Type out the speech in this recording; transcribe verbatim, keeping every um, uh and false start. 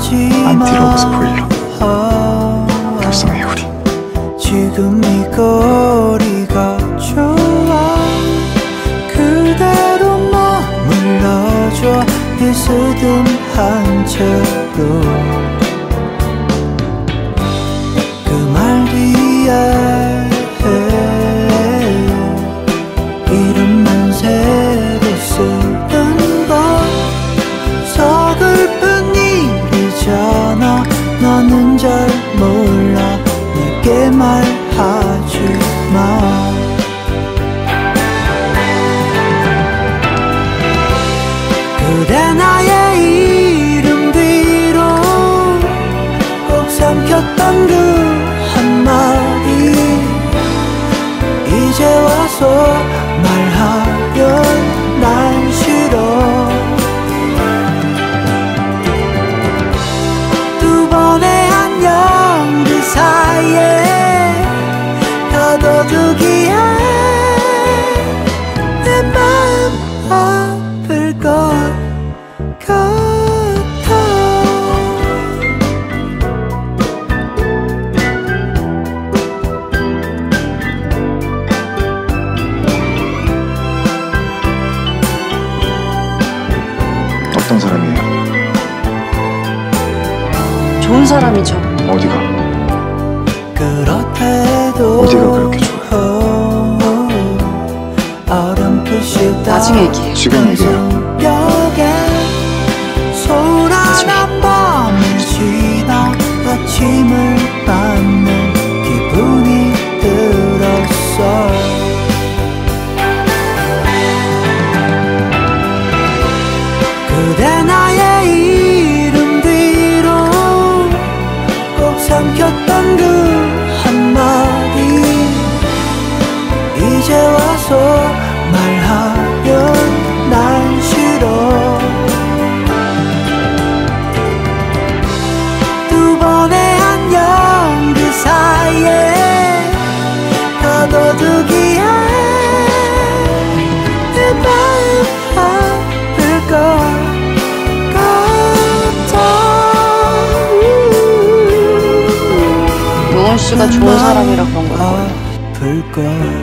안티러브 스포일러 결성해 우리. 지금 이 거리가 좋아. 그대로 머물러줘. 비스듬한 채로 그 말 뒤에 이름만 새로 쓰는 건 서글픈 일이잖아. 너는 잘 몰라. 내게 말하지 마. 그대 나의 이름 뒤로 꼭 삼켰던 그 한마디 이제 와서 말하면 난 싫어. 두 번의 안녕 그 사이에 가둬두기에 내 마음 아플 것 같아. 어떤 사람이에요? 좋은 사람이죠. 어디가? 그렇대도 어디가 그렇게 좋아요? 나중에 얘기해요. 지금 얘기해요. 소란한 밤을 지나 아침을 맞는 기분이 들었어. 그대 나의 이름 뒤로 꼭 삼켰던 그 한마디 이제 와서 말하면 난 싫어. 두 번의 안녕 그 사이에 가둬두기에 내 마음 아플 것 용훈 씨가 좋은 사람이라 그런 거예요. 아플 것